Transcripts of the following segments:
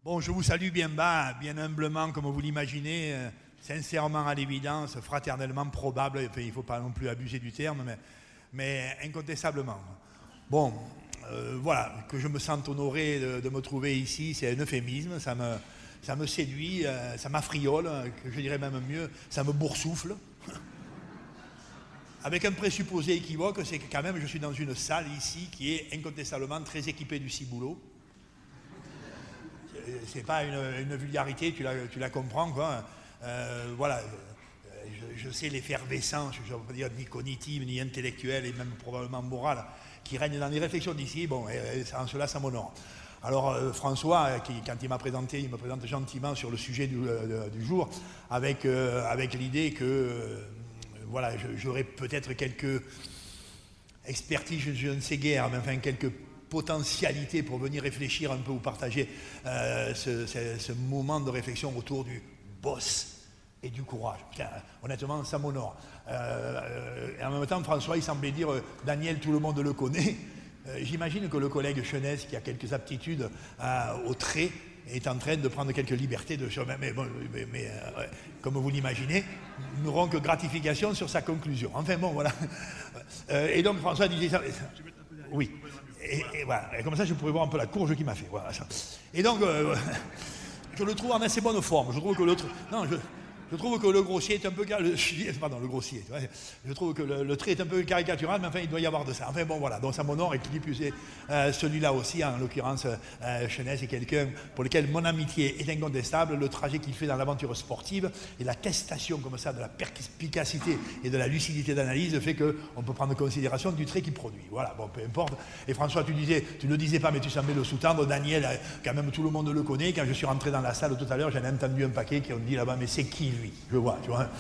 Bon, je vous salue bien bas, bien humblement, comme vous l'imaginez, sincèrement à l'évidence, fraternellement probable, enfin, il ne faut pas non plus abuser du terme, mais incontestablement. Bon, voilà, que je me sente honoré de me trouver ici, c'est un euphémisme, ça me séduit, ça m'affriole, que je dirais même mieux, ça me boursoufle. Avec un présupposé équivoque, c'est que quand même je suis dans une salle ici qui est incontestablement très équipée du ciboulot. C'est pas une vulgarité, tu la comprends, quoi. Voilà, je sais l'effervescence, je ne veux pas dire ni cognitive, ni intellectuelle, et même probablement morale, qui règne dans les réflexions d'ici. Bon, en cela, ça m'honore. Alors, François, quand il m'a présenté, il me présente gentiment sur le sujet du jour, avec l'idée que, voilà, j'aurais peut-être quelques expertises, je ne sais guère, mais enfin, quelques potentialité pour venir réfléchir un peu ou partager ce moment de réflexion autour du boss et du courage. Putain, honnêtement, ça m'honore. Et en même temps, François, il semblait dire Daniel, tout le monde le connaît. J'imagine que le collègue Chenès, qui a quelques aptitudes au trait, est en train de prendre quelques libertés de comme vous l'imaginez, nous n'aurons que gratification sur sa conclusion. Enfin bon, voilà. Et donc François disait ça. Oui. Et voilà, et comme ça je pourrais voir un peu la courge qu'il m'a fait. Voilà, ça. Et donc, je le trouve en assez bonne forme. Je trouve que je trouve que le grossier est un peu... Pardon, le grossier. Je trouve que le trait est un peu caricatural, mais enfin, il doit y avoir de ça. Enfin, bon, voilà. Donc, ça m'honore et qui plus celui-là aussi, en l'occurrence, Chenès est quelqu'un pour lequel mon amitié est incontestable. Le trajet qu'il fait dans l'aventure sportive et l'attestation comme ça de la perspicacité et de la lucidité d'analyse fait qu'on peut prendre en considération du trait qu'il produit. Voilà, bon, peu importe. Et François, tu ne disais pas, mais tu semblais le sous-tendre. Daniel, quand même, tout le monde le connaît. Quand je suis rentré dans la salle tout à l'heure, j'en ai entendu un paquet qui ont dit là-bas, mais c'est qui lui? Je vois, tu vois.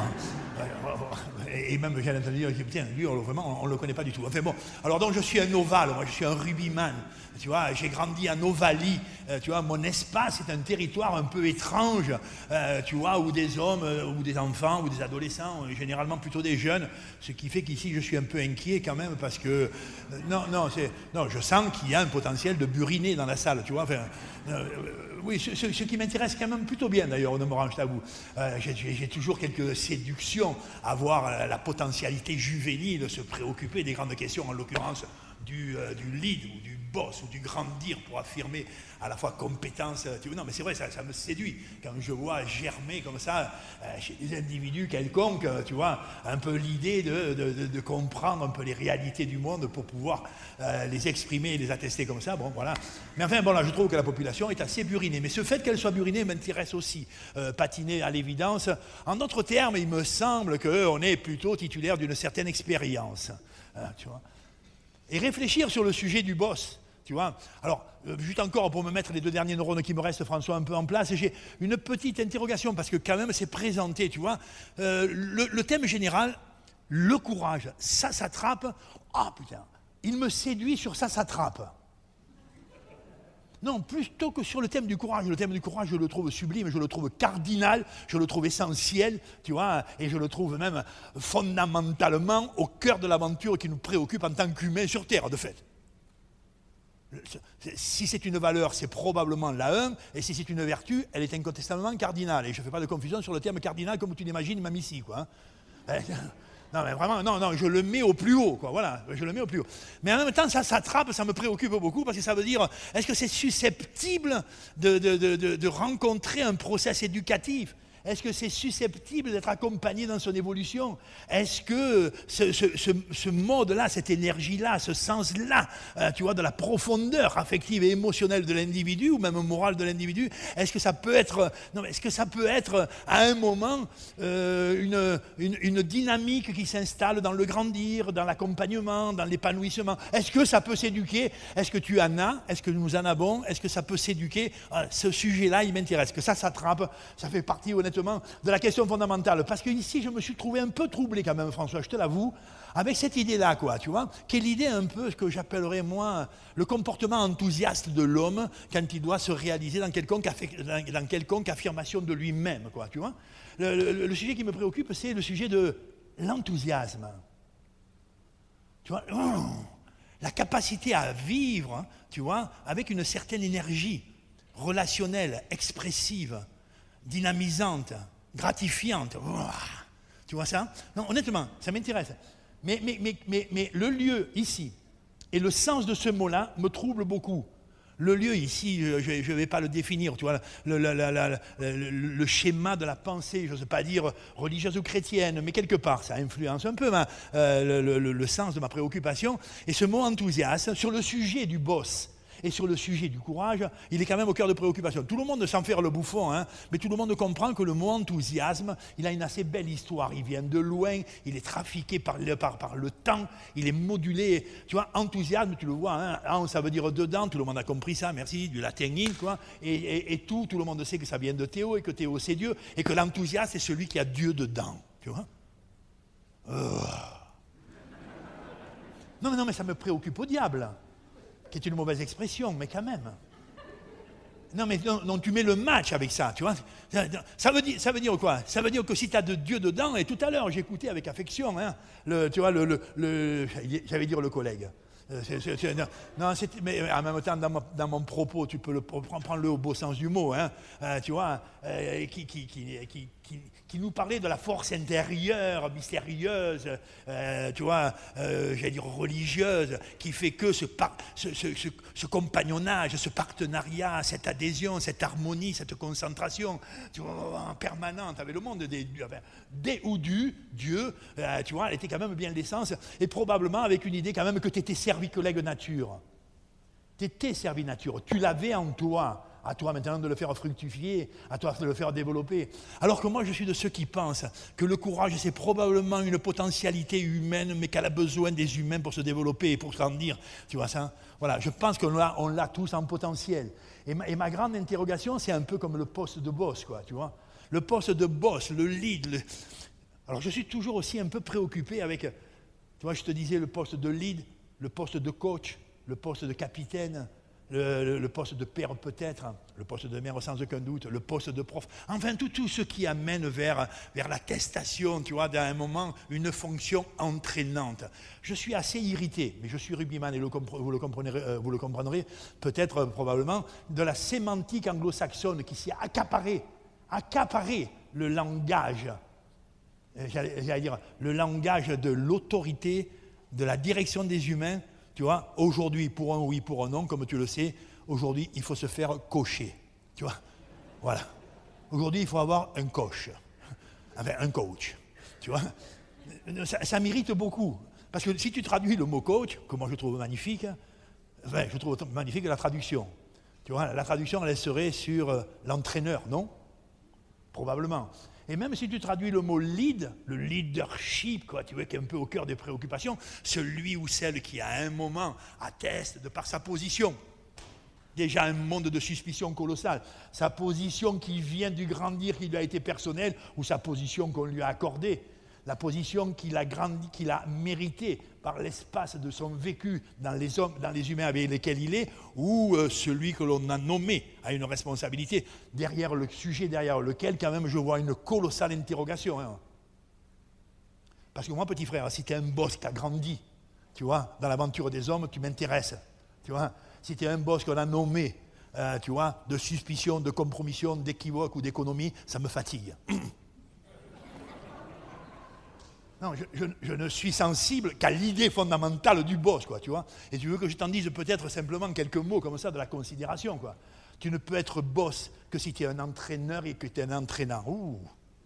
Et même j'ai entendu dire, tiens, lui, vraiment, on ne le connaît pas du tout. Enfin bon, alors donc je suis un ovale, moi je suis un rugbyman, tu vois, j'ai grandi en Ovalie, tu vois, mon espace est un territoire un peu étrange, tu vois, où des hommes, ou des enfants, ou des adolescents, généralement plutôt des jeunes, ce qui fait qu'ici je suis un peu inquiet quand même, parce que, non, je sens qu'il y a un potentiel de buriner dans la salle, tu vois, enfin, oui, ce qui m'intéresse quand même plutôt bien d'ailleurs, ne me range à vous. J'ai toujours quelques séductions à voir la potentialité juvénile se préoccuper des grandes questions, en l'occurrence du lead ou du boss ou du grandir pour affirmer à la fois compétence. Non, mais c'est vrai, ça me séduit quand je vois germer comme ça chez des individus quelconques, tu vois, un peu l'idée de comprendre un peu les réalités du monde pour pouvoir les exprimer et les attester comme ça. Bon, voilà. Mais enfin, bon, là, je trouve que la population est assez burinée. Mais ce fait qu'elle soit burinée m'intéresse aussi. Patinée à l'évidence. En d'autres termes, il me semble qu'on est plutôt titulaire d'une certaine expérience. Tu vois. Et réfléchir sur le sujet du boss, tu vois. Alors, juste encore pour me mettre les 2 derniers neurones qui me restent, François, un peu en place, j'ai une petite interrogation, parce que quand même c'est présenté, tu vois. Le thème général, le courage, ça s'attrape. Ah putain, il me séduit sur ça s'attrape. Non, plutôt que sur le thème du courage. Le thème du courage, je le trouve sublime, je le trouve cardinal, je le trouve essentiel, tu vois, et je le trouve même fondamentalement au cœur de l'aventure qui nous préoccupe en tant qu'humains sur Terre, de fait. Si c'est une valeur, c'est probablement la 1, et si c'est une vertu, elle est incontestablement cardinale. Et je ne fais pas de confusion sur le terme cardinal comme tu l'imagines, même ici, quoi. Non, mais vraiment, non, je le mets au plus haut, quoi, voilà, je le mets au plus haut. Mais en même temps, ça s'attrape, ça me préoccupe beaucoup, parce que ça veut dire, est-ce que c'est susceptible de rencontrer un process éducatif ? Est-ce que c'est susceptible d'être accompagné dans son évolution? Est-ce que ce mode-là, cette énergie-là, ce sens-là, tu vois, de la profondeur affective et émotionnelle de l'individu, ou même morale de l'individu, est-ce que ça peut être, à un moment une dynamique qui s'installe dans le grandir, dans l'accompagnement, dans l'épanouissement? Est-ce que ça peut s'éduquer? Est-ce que tu en as? Est-ce que nous en avons? Est-ce que ça peut s'éduquer? Ce sujet-là, il m'intéresse. Que ça s'attrape, ça fait partie honnêtement de la question fondamentale. Parce que ici, je me suis trouvé un peu troublé quand même, François, je te l'avoue, avec cette idée-là, quoi, tu vois, qui est l'idée un peu, ce que j'appellerais, moi, le comportement enthousiaste de l'homme quand il doit se réaliser dans quelconque affirmation de lui-même, quoi, tu vois. Le sujet qui me préoccupe, c'est le sujet de l'enthousiasme. Tu vois, la capacité à vivre, tu vois, avec une certaine énergie. relationnelle, expressive, dynamisante, gratifiante. Ouah, tu vois ça? Non, honnêtement, ça m'intéresse. Mais le lieu ici et le sens de ce mot-là me trouble beaucoup. Le lieu ici, je ne vais pas le définir, tu vois, le schéma de la pensée, je n'ose pas dire religieuse ou chrétienne, mais quelque part, ça influence un peu le sens de ma préoccupation. Et ce mot enthousiasme, sur le sujet du boss et sur le sujet du courage, il est quand même au cœur de préoccupation. Tout le monde sans faire le bouffon, hein, mais tout le monde comprend que le mot enthousiasme, il a une assez belle histoire. Il vient de loin, il est trafiqué par le temps, il est modulé. Tu vois, enthousiasme, tu le vois, hein, ça veut dire dedans, tout le monde a compris ça, merci, du latin in, quoi. Et tout le monde sait que ça vient de Théo, et que Théo c'est Dieu, et que l'enthousiasme, c'est celui qui a Dieu dedans. Tu vois? Non, mais ça me préoccupe au diable. Qui est une mauvaise expression, mais quand même. Non, mais non, tu mets le match avec ça, tu vois. Ça veut dire quoi? Ça veut dire que si tu as de Dieu dedans, et tout à l'heure, j'écoutais avec affection, hein, tu vois, j'allais dire le collègue. Non, mais en même temps, dans mon propos, tu peux prendre-le au beau sens du mot, hein, tu vois, qui nous parlait de la force intérieure, mystérieuse, tu vois, j'allais dire religieuse, qui fait que ce compagnonnage, ce partenariat, cette adhésion, cette harmonie, cette concentration, tu vois, en permanente avec le monde, des ou du Dieu, tu vois, elle était quand même bien l'essence, et probablement avec une idée quand même que tu étais servi collègue nature. Tu étais servi nature, tu l'avais en toi. À toi maintenant de le faire fructifier, à toi de le faire développer. Alors que moi, je suis de ceux qui pensent que le courage, c'est probablement une potentialité humaine, mais qu'elle a besoin des humains pour se développer et pour grandir. Tu vois ça? Voilà, je pense qu'on l'a tous en potentiel. Et ma grande interrogation, c'est un peu comme le poste de boss, quoi, tu vois. Le poste de boss, le lead. Alors, je suis toujours aussi un peu préoccupé avec, tu vois, je te disais le poste de lead, le poste de coach, le poste de capitaine, le poste de père peut-être, le poste de mère sans aucun doute, le poste de prof, enfin tout ce qui amène vers l'attestation, tu vois, d'un moment, une fonction entraînante. Je suis assez irrité, mais je suis rugbyman et vous le comprendrez peut-être probablement, de la sémantique anglo-saxonne qui s'est accaparé le langage, j'allais dire, le langage de l'autorité, de la direction des humains. Tu vois, aujourd'hui, pour un oui, pour un non, comme tu le sais, aujourd'hui, il faut se faire coacher. Tu vois, voilà. Aujourd'hui, il faut avoir un coach. Enfin, un coach. Tu vois, ça m'irrite beaucoup. Parce que si tu traduis le mot coach, que moi je trouve magnifique, enfin, je trouve magnifique la traduction. Tu vois, la traduction, elle serait sur l'entraîneur, non? Probablement. Et même si tu traduis le mot lead, le leadership, quoi, tu vois, qui est un peu au cœur des préoccupations, celui ou celle qui à un moment atteste de par sa position, déjà un monde de suspicion colossale, sa position qui vient du grandir qui lui a été personnel, ou sa position qu'on lui a accordée, la position qu'il a méritée par l'espace de son vécu dans les humains avec lesquels il est, ou celui que l'on a nommé a une responsabilité derrière le sujet derrière lequel quand même je vois une colossale interrogation. Hein. Parce que moi, petit frère, si tu es un boss qui a grandi, tu vois, dans l'aventure des hommes, tu m'intéresses. Tu vois, si tu es un boss qu'on a nommé, tu vois, de suspicion, de compromission, d'équivoque ou d'économie, ça me fatigue. Non, je ne suis sensible qu'à l'idée fondamentale du boss, quoi, tu vois. Et tu veux que je t'en dise peut-être simplement quelques mots comme ça de la considération, quoi. Tu ne peux être boss que si tu es un entraîneur et que tu es un entraînant. Ouh.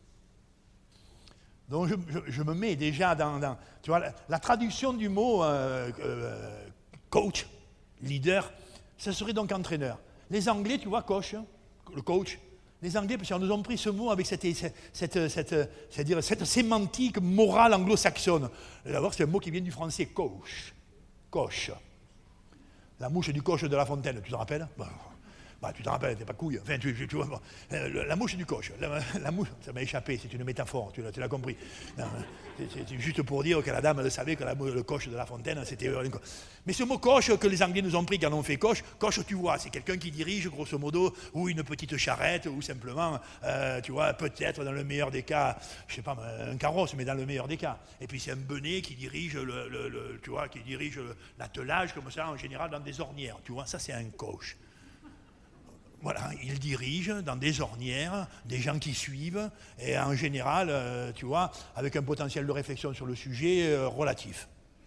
Donc je me mets déjà dans tu vois, la traduction du mot coach, leader, ça serait donc entraîneur. Les Anglais, tu vois, coach, le coach. Les Anglais, parce qu'ils nous ont pris ce mot avec cette sémantique morale anglo-saxonne. D'abord, c'est un mot qui vient du français, coach. Coche. La mouche du coche de La Fontaine, tu te rappelles? Tu te rappelles, t'es pas couille. Enfin, tu vois, la mouche du coche. La mouche, ça m'a échappé, c'est une métaphore, tu l'as compris. C'est juste pour dire que la dame elle savait que le coche de La Fontaine, c'était... Mais ce mot coche que les Anglais nous ont pris quand on fait coche, tu vois, c'est quelqu'un qui dirige, grosso modo, ou une petite charrette, ou simplement, tu vois, peut-être dans le meilleur des cas, je sais pas, un carrosse, mais dans le meilleur des cas. Et puis c'est un benet qui dirige tu vois, qui dirige l'attelage, comme ça, en général, dans des ornières. Tu vois, ça c'est un coche. voilà, il dirige dans des ornières, des gens qui suivent, et en général, tu vois, avec un potentiel de réflexion sur le sujet relatif.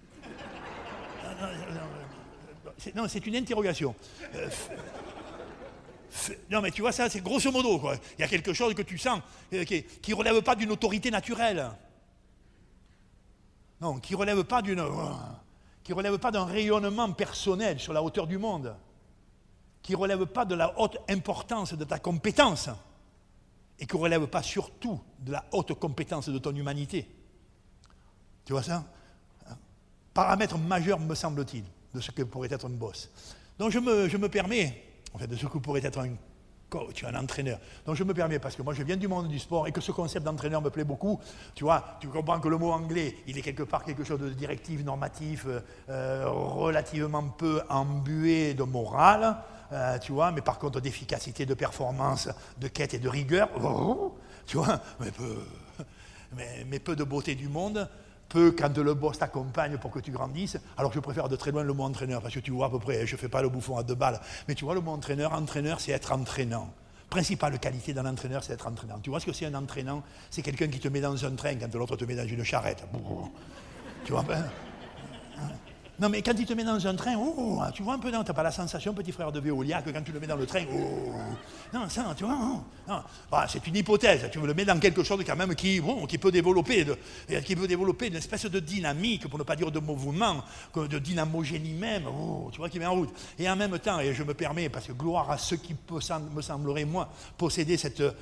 Non, c'est une interrogation. Non, mais tu vois, ça, c'est grosso modo, quoi. Il y a quelque chose que tu sens qui ne relève pas d'une autorité naturelle. Non, qui ne relève pas d'un rayonnement personnel sur la hauteur du monde. Qui ne relève pas de la haute importance de ta compétence. Et qui ne relève pas surtout de la haute compétence de ton humanité. Tu vois ça? Paramètre majeur, me semble-t-il, de ce que pourrait être un boss. Donc je me permets, en fait, de ce que pourrait être un coach, un entraîneur. Donc je me permets, parce que moi je viens du monde du sport et que ce concept d'entraîneur me plaît beaucoup. Tu vois, tu comprends que le mot anglais, il est quelque part quelque chose de directif, normatif, relativement peu embué de morale, tu vois, mais par contre d'efficacité, de performance, de quête et de rigueur, tu vois, mais peu de beauté du monde. Peu quand le boss t'accompagne pour que tu grandisses, alors je préfère de très loin le mot entraîneur, parce que tu vois à peu près, je ne fais pas le bouffon à 2 balles, mais tu vois le mot entraîneur c'est être entraînant. Principale qualité d'un entraîneur, c'est être entraînant. Tu vois ce que c'est un entraînant? C'est quelqu'un qui te met dans un train quand l'autre te met dans une charrette. Tu vois ben, non, mais quand il te met dans un train, tu vois un peu, tu n'as pas la sensation, petit frère de Veolia, que quand tu le mets dans le train, non, ça, tu vois, non. Bah, c'est une hypothèse, tu le mets dans quelque chose quand même qui peut développer, une espèce de dynamique, pour ne pas dire de mouvement, de dynamogénie même, tu vois, qui met en route. Et en même temps, et je me permets, parce que gloire à ceux qui me sembleraient, moi, posséder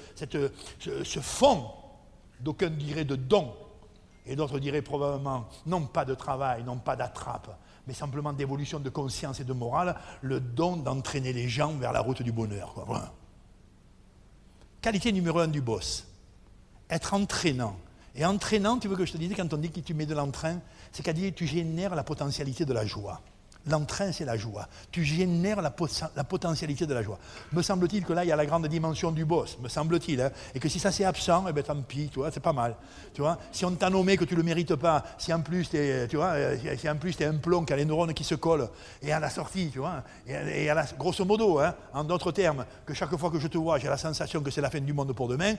ce fond, d'aucuns diraient de don, et d'autres diraient probablement, non pas de travail, non pas d'attrape, mais simplement d'évolution de conscience et de morale, le don d'entraîner les gens vers la route du bonheur. Quoi. Voilà. Qualité numéro 1 du boss, être entraînant. Et entraînant, tu veux que je te dise, quand on dit que tu mets de l'entrain, c'est qu'à dire tu génères la potentialité de la joie. L'entrain, c'est la joie. Tu génères la potentialité de la joie. Me semble-t-il que là, il y a la grande dimension du boss, me semble-t-il. Hein, et que si ça c'est absent, eh ben, tant pis, tu vois, c'est pas mal. Tu vois, si on t'a nommé que tu ne le mérites pas, si en plus tu es un plomb qui a les neurones qui se collent, et à la sortie, tu vois, et grosso modo, hein, en d'autres termes, que chaque fois que je te vois, j'ai la sensation que c'est la fin du monde pour demain.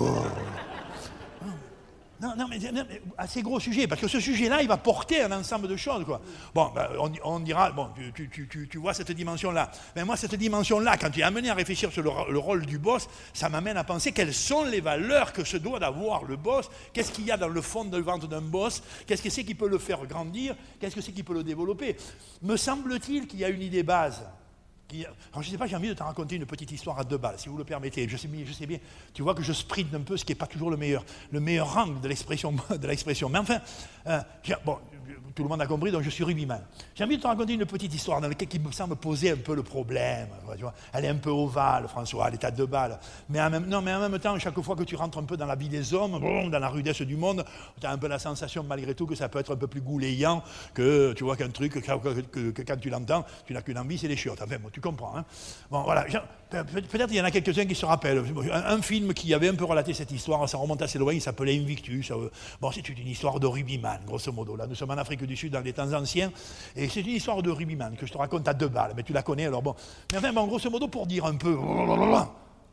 Non, mais assez gros sujet, parce que ce sujet-là, il va porter un ensemble de choses, quoi. Bon, ben, on dira, bon, tu vois cette dimension-là. Mais moi, cette dimension-là, quand tu es amené à réfléchir sur le rôle du boss, ça m'amène à penser quelles sont les valeurs que se doit d'avoir le boss, qu'est-ce qu'il y a dans le fond de ventre d'un boss, qu'est-ce que c'est qui peut le faire grandir, qu'est-ce que c'est qui peut le développer. Me semble-t-il qu'il y a une idée base. Alors, je ne sais pas, j'ai envie de te raconter une petite histoire à 2 balles, si vous le permettez. Je sais bien, tu vois que je sprint un peu, ce qui n'est pas toujours le meilleur rang de l'expression. Mais enfin, bon, tout le monde a compris, donc je suis rugbyman. J'ai envie de te raconter une petite histoire dans laquelle qui me semble poser un peu le problème. Tu vois. Elle est un peu ovale, François, elle est à 2 balles. Mais en même temps, chaque fois que tu rentres un peu dans la vie des hommes, dans la rudesse du monde, tu as un peu la sensation, malgré tout, que ça peut être un peu plus goulayant que, tu vois, qu'un truc que quand tu l'entends, tu n'as qu'une envie, c'est les chiottes. Enfin, bon, tu comprends. Hein. Bon, voilà. Peut-être il y en a quelques-uns qui se rappellent. Un film qui avait un peu relaté cette histoire, ça remonte assez loin, il s'appelait Invictus. Bon, c'est une histoire de rugbyman, grosso modo. Là, nous sommes en Afrique du Sud dans les temps anciens, et c'est une histoire de rugbyman que je te raconte à 2 balles. Mais tu la connais, alors bon. Mais enfin, bon, grosso modo, pour dire un peu... Non,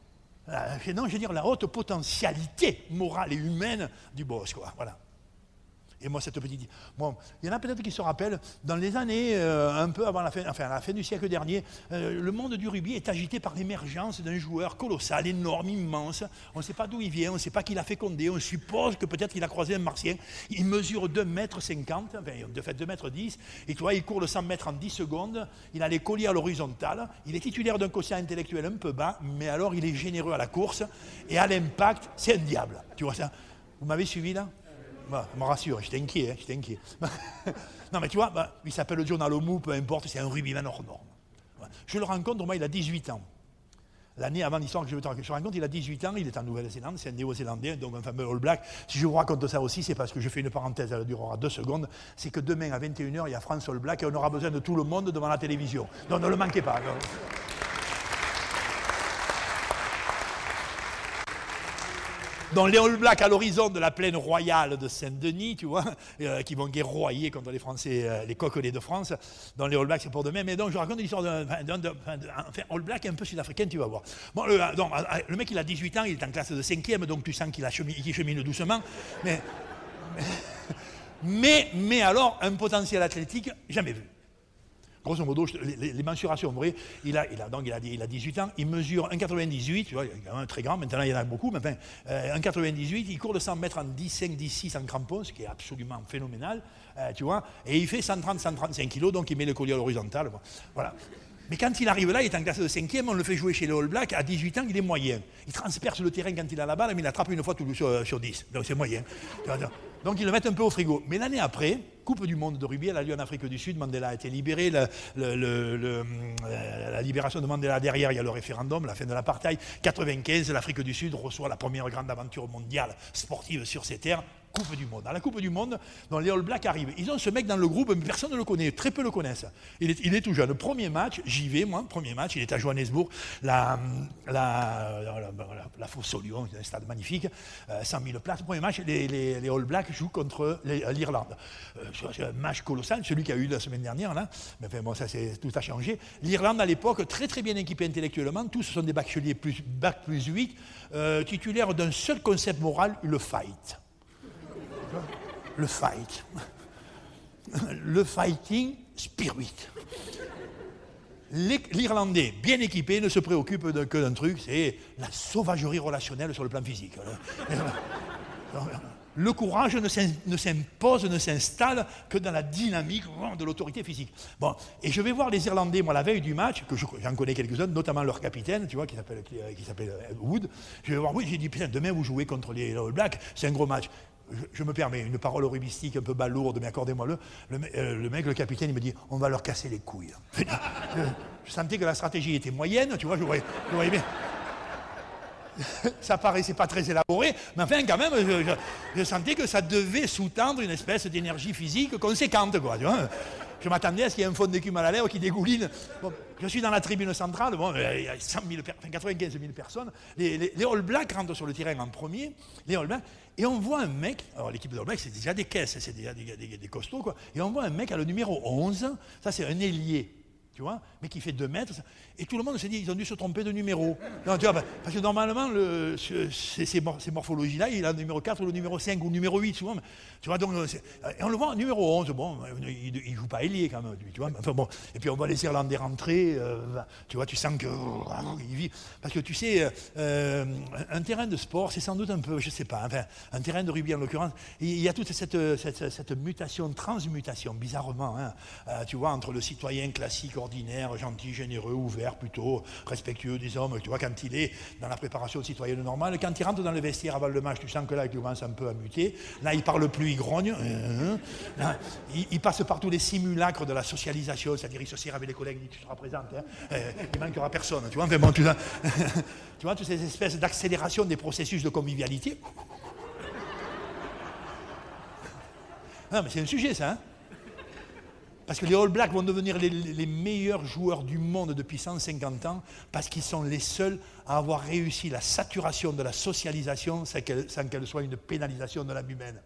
je veux dire la haute potentialité morale et humaine du boss, quoi. Voilà. Et moi, cette petite... Bon, il y en a peut-être qui se rappellent, dans les années un peu avant la fin du siècle dernier, le monde du rugby est agité par l'émergence d'un joueur colossal, énorme, immense. On ne sait pas d'où il vient, on ne sait pas qui l'a fécondé, on suppose que peut-être qu'il a croisé un martien. Il mesure 2,50 m, enfin, de fait 2,10 m, et tu vois, il court le 100 mètres en 10 secondes, il a les colliers à l'horizontale, il est titulaire d'un quotient intellectuel un peu bas, mais alors il est généreux à la course, et à l'impact, c'est un diable. Tu vois ça? Vous m'avez suivi là? Bah, me rassure, j'étais inquiet. Non, mais tu vois, il s'appelle John Alomou, peu importe, c'est un rugbyman hors norme. Je le rencontre, moi, il a 18 ans. L'année avant l'histoire que je le rencontre, il a 18 ans, il est en Nouvelle-Zélande, c'est un Néo-Zélandais, donc un fameux All Black. Si je vous raconte ça aussi, c'est parce que je fais une parenthèse, elle durera 2 secondes, c'est que demain à 21 h, il y a France All Black et on aura besoin de tout le monde devant la télévision. Donc ne le manquez pas. Dans les All Blacks à l'horizon de la plaine royale de Saint-Denis, tu vois, qui vont guerroyer contre les Français, les coquelets de France. Dans les All Blacks, c'est pour demain. Mais donc, je raconte l'histoire d'un All Black un peu sud-africain, tu vas voir. Bon, le mec, il a 18 ans, il est en classe de 5e, donc tu sens qu'il chemine doucement. Mais alors, un potentiel athlétique jamais vu. Grosso modo, les mensurations, vous voyez, il a 18 ans, il mesure 1,98, tu vois, il est quand même très grand, maintenant il y en a beaucoup, mais enfin, 1,98, il court de 100 mètres en 10,5, 10,6 en crampons, ce qui est absolument phénoménal, tu vois, et il fait 130, 135 kilos, donc il met le collier à l'horizontale, voilà. Mais quand il arrive là, il est en classe de 5e, on le fait jouer chez les All Blacks, à 18 ans, il est moyen. Il transperce le terrain quand il a la balle, mais il attrape une fois sur 10, donc c'est moyen. Donc ils le mettent un peu au frigo. Mais l'année après, Coupe du monde de rugby, elle a lieu en Afrique du Sud, Mandela a été libéré, la libération de Mandela derrière, il y a le référendum, la fin de l'apartheid. 95, l'Afrique du Sud reçoit la première grande aventure mondiale sportive sur ses terres. Coupe du monde. À la Coupe du Monde, dont les All Blacks arrivent. Ils ont ce mec dans le groupe, mais personne ne le connaît, très peu le connaissent. Il est tout jeune. Premier match, j'y vais, moi, premier match, il est à Johannesburg, la Fosse au Lion, un stade magnifique, 100 000 places. Premier match, les All Blacks jouent contre l'Irlande. C'est un match colossal, celui qu'il y a eu la semaine dernière, là. Mais enfin, bon, ça, tout a changé. L'Irlande, à l'époque, très très bien équipée intellectuellement, tous sont des bacheliers bac plus 8, titulaires d'un seul concept moral, le fight. Le fight. Le fighting spirit. L'Irlandais, bien équipé, ne se préoccupe que d'un truc, c'est la sauvagerie relationnelle sur le plan physique. Le courage ne s'impose, ne s'installe que dans la dynamique de l'autorité physique. Bon, et je vais voir les Irlandais, moi, la veille du match, que j'en connais quelques-uns, notamment leur capitaine, tu vois, qui s'appelle Wood. Je vais voir Wood, j'ai dit, putain, demain vous jouez contre les All Blacks, c'est un gros match. Je me permets, une parole rugbyistique un peu balourde, mais accordez-moi-le. Le mec, le capitaine, il me dit, on va leur casser les couilles. Je sentais que la stratégie était moyenne, tu vois, je voyais bien. Ça paraissait pas très élaboré, mais enfin, quand même, je sentais que ça devait sous-tendre une espèce d'énergie physique conséquente, quoi, tu vois. Je m'attendais à ce qu'il y ait un fond d'écume à la lèvre qui dégouline. Bon, je suis dans la tribune centrale, bon, il y a 95 000 personnes. Les All Blacks rentrent sur le terrain en premier, les All Blacks, et on voit un mec, alors l'équipe de All Blacks, c'est déjà des caisses, c'est déjà des costauds, quoi, et on voit un mec à le numéro 11, ça c'est un ailier, tu vois, mais qui fait 2 mètres, et tout le monde s'est dit, ils ont dû se tromper de numéro. Non, tu vois, parce que normalement, ces morphologies-là, il a le numéro 4 ou le numéro 5 ou le numéro 8, souvent. Tu vois, donc, et on le voit, numéro 11, bon, il ne joue pas ailier quand même, tu vois. Enfin, bon, et puis on voit les Irlandais rentrer, tu vois, tu sens qu'il vit. Parce que tu sais, un terrain de sport, c'est sans doute un peu, je ne sais pas, enfin, un terrain de rugby en l'occurrence, il y a toute cette mutation, transmutation, bizarrement, hein, tu vois, entre le citoyen classique, ordinaire, gentil, généreux, ouvert, plutôt respectueux des hommes, tu vois, quand il est dans la préparation citoyenne normale, quand il rentre dans le vestiaire avant le match, tu sens que là, il commence un peu à muter, là, il parle plus, il grogne, là, il passe par tous les simulacres de la socialisation, c'est-à-dire il se serre avec les collègues, il dit, tu seras présent, hein, il manquera personne, tu vois, enfin, bon, tu vois, toutes ces espèces d'accélération des processus de convivialité. Non, mais c'est un sujet, ça, hein. Parce que les All Blacks vont devenir les meilleurs joueurs du monde depuis 150 ans, parce qu'ils sont les seuls à avoir réussi la saturation de la socialisation sans qu'elle soit une pénalisation de l'âme humaine.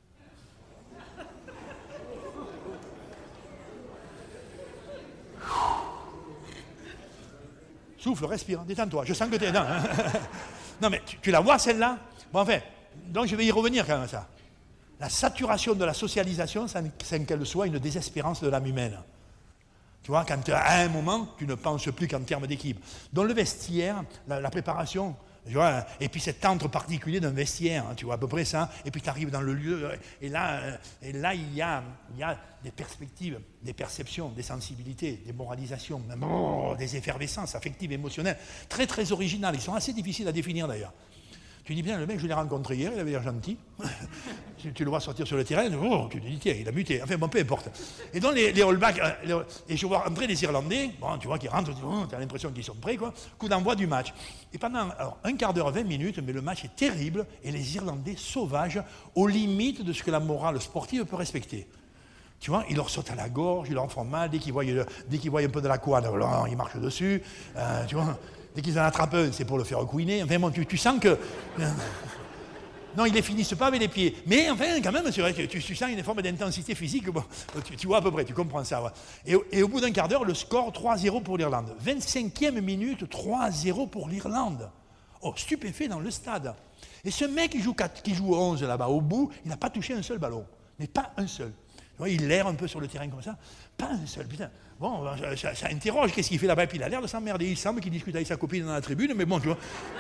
Souffle, respire, détends-toi, je sens que tu es... Non, mais tu la vois celle-là? Bon, enfin, donc je vais y revenir quand même à ça. La saturation de la socialisation sans qu'elle soit une désespérance de l'âme humaine. Tu vois, quand à un moment, tu ne penses plus qu'en termes d'équipe. Dans le vestiaire, la préparation, tu vois, et puis cet entre particulier d'un vestiaire, hein, tu vois, à peu près ça, et puis tu arrives dans le lieu, et là il y a des perspectives, des perceptions, des sensibilités, des moralisations, même, des effervescences affectives, émotionnelles, très très originales. Ils sont assez difficiles à définir d'ailleurs. Tu dis bien, le mec, je l'ai rencontré hier, il avait l'air gentil. Tu le vois sortir sur le terrain, tu te dis, tiens, il a muté. Enfin, bon, peu importe. Et donc, les All Blacks, et je vois rentrer les Irlandais, bon, tu vois qu'ils rentrent, tu as l'impression qu'ils sont prêts, quoi. Coup d'envoi du match. Et pendant un quart d'heure, 20 minutes, mais le match est terrible, et les Irlandais sauvages, aux limites de ce que la morale sportive peut respecter. Tu vois, ils leur sautent à la gorge, ils leur font mal, dès qu'ils voient un peu de la couade, ils marchent dessus, tu vois. Dès qu'ils en attrapent un, c'est pour le faire couiner. Enfin bon, tu sens que... Non, ils les finissent pas avec les pieds. Mais enfin, quand même, c'est vrai que tu sens une forme d'intensité physique. Bon, tu vois à peu près, tu comprends ça. Ouais. Et au bout d'un quart d'heure, le score 3-0 pour l'Irlande. 25e minute, 3-0 pour l'Irlande. Oh, stupéfait dans le stade. Et ce mec qui joue 11 là-bas, au bout, il n'a pas touché un seul ballon. Mais pas un seul. Il erre un peu sur le terrain comme ça. Pas un seul, putain. Bon, ça interroge, qu'est-ce qu'il fait là-bas? Et puis il a l'air de s'emmerder. Il semble qu'il discute avec sa copine dans la tribune, mais bon, tu vois.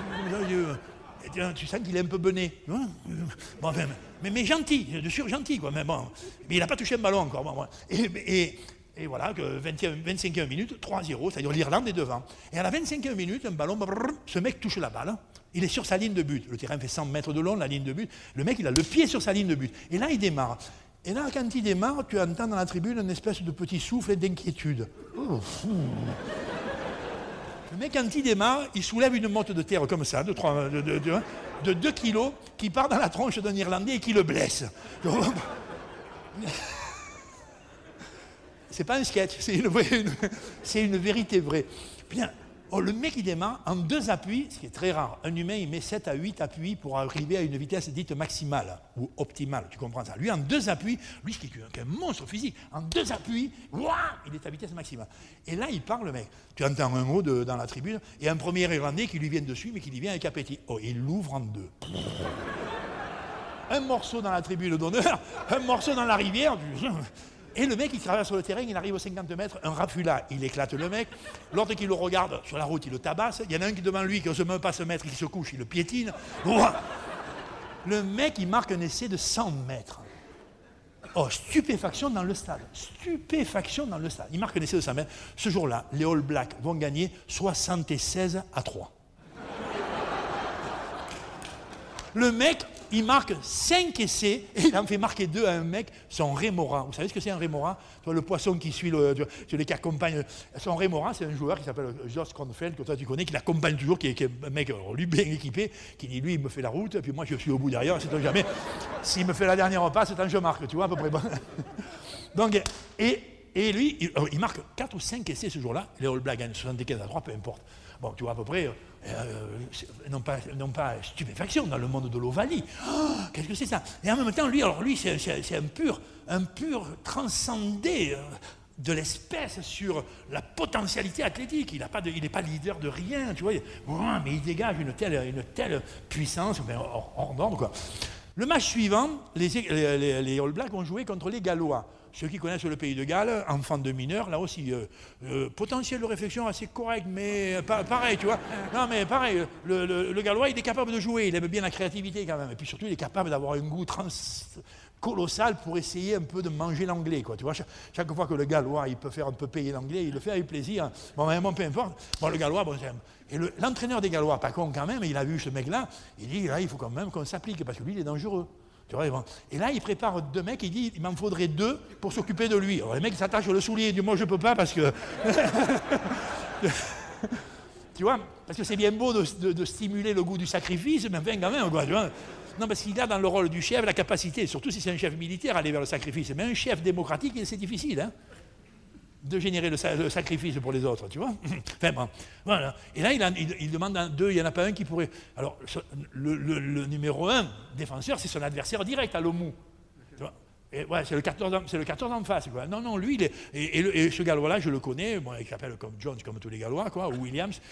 Tu sens qu'il est un peu bené. Bon, enfin, mais gentil, de sûr gentil, quoi. Mais bon, mais il n'a pas touché un ballon encore. Bon, et voilà, que 25e minute, 3-0, c'est-à-dire l'Irlande est devant. Et à la 25e minute, un ballon, ce mec touche la balle. Il est sur sa ligne de but. Le terrain fait 100 mètres de long, la ligne de but. Le mec, il a le pied sur sa ligne de but. Et là, il démarre. Et là, quand il démarre, tu entends dans la tribune une espèce de petit souffle d'inquiétude. Oh, le mec, quand il démarre, il soulève une motte de terre comme ça, de 2 kilos, qui part dans la tronche d'un Irlandais et qui le blesse. C'est pas un sketch, c'est une vérité vraie. Bien, le mec, il démarre en 2 appuis, ce qui est très rare. Un humain, il met 7 à 8 appuis pour arriver à une vitesse dite maximale ou optimale, tu comprends ça. Lui, en 2 appuis, lui, qui est un monstre physique, en 2 appuis, il est à vitesse maximale. Et là, il part, le mec. Tu entends un mot dans la tribune, et un premier Irlandais qui lui vient dessus, mais qui lui vient avec appétit. Oh, il l'ouvre en 2. Un morceau dans la tribune d'honneur, un morceau dans la rivière. Et le mec, il traverse le terrain, il arrive aux 50 mètres, un rafula, il éclate le mec. L'autre qui le regarde sur la route, il le tabasse. Il y en a un qui devant lui, qui n'ose même pas se mettre, il se couche, il le piétine. Le mec, il marque un essai de 100 mètres. Oh, stupéfaction dans le stade. Stupéfaction dans le stade. Il marque un essai de 100 mètres. Ce jour-là, les All Blacks vont gagner 76-3. Le mec, il marque 5 essais et il en fait marquer 2 à un mec, son rémora. Vous savez ce que c'est un rémora? Le poisson qui suit, celui qui accompagne. Son rémora, c'est un joueur qui s'appelle Josh Kronfeld, que toi tu connais, qui l'accompagne toujours, qui est un mec lui bien équipé, qui dit lui il me fait la route, et puis moi je suis au bout derrière, c'est jamais. S'il me fait la dernière passe, c'est un je marque, tu vois à peu près. Donc, et lui, il marque 4 ou 5 essais ce jour-là, les All Blacks gagnent 75-3, peu importe. Bon, tu vois à peu près, non pas stupéfaction dans le monde de l'Ovalie. Oh, qu'est-ce que c'est ça? Et en même temps, lui, c'est un pur transcendé de l'espèce sur la potentialité athlétique. Il n'est pas leader de rien, tu vois. Mais il dégage une telle puissance, hors d'ordre, quoi. Le match suivant, les All Blacks ont joué contre les Gallois. Ceux qui connaissent le pays de Galles, enfants de mineurs, là aussi, potentiel de réflexion assez correct, mais pareil, tu vois. Non, mais pareil, le Gallois, il est capable de jouer, il aime bien la créativité quand même. Et puis surtout, il est capable d'avoir un goût colossal pour essayer un peu de manger l'anglais, quoi. Tu vois, chaque fois que le Gallois, il peut payer l'anglais, il le fait avec plaisir. Bon, peu importe. Bon, le Gallois, et l'entraîneur des Gallois, pas con quand même, il a vu ce mec-là, il dit, là, il faut quand même qu'on s'applique, parce que lui, il est dangereux. Tu vois, et là, il prépare 2 mecs, il dit, il m'en faudrait 2 pour s'occuper de lui. Alors, les mecs s'attachent le soulier, il dit, moi, je peux pas, parce que... tu vois, parce que c'est bien beau de stimuler le goût du sacrifice, mais enfin, quand même, quoi, tu vois. Non, parce qu'il a dans le rôle du chef la capacité, surtout si c'est un chef militaire, à aller vers le sacrifice. Mais un chef démocratique, c'est difficile, hein, de générer le sacrifice pour les autres, tu vois. Enfin bon, voilà. Et là, il demande à 2, il n'y en a pas un qui pourrait... Alors, le numéro 1 défenseur, c'est son adversaire direct à l'OMU. Tu vois. Et ouais, c'est le 14 en face, quoi. Non, lui, et ce Gallois-là, je le connais, bon, il s'appelle comme Jones, comme tous les Gallois, quoi, ou Williams.